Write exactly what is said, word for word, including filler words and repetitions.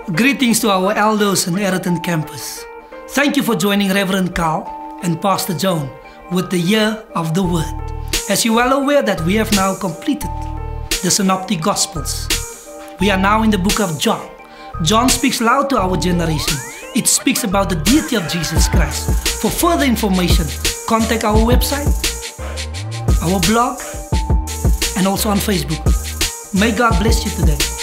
Greetings to our elders and Reverend campus. Thank you for joining Reverend Carl and Pastor Joan with the Year of the Word. As you are well aware that we have now completed the Synoptic Gospels. We are now in the book of John. John speaks loud to our generation. It speaks about the deity of Jesus Christ. For further information, contact our website, our blog, and also on Facebook. May God bless you today.